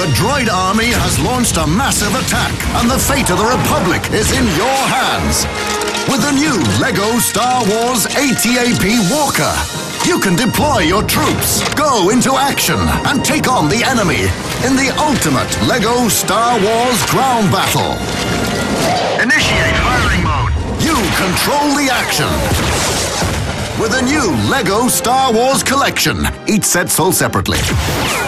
The droid army has launched a massive attack, and the fate of the Republic is in your hands. With the new LEGO Star Wars AT-AP Walker, you can deploy your troops, go into action, and take on the enemy in the ultimate LEGO Star Wars ground battle. Initiate firing mode. You control the action. With a new LEGO Star Wars collection, each set sold separately.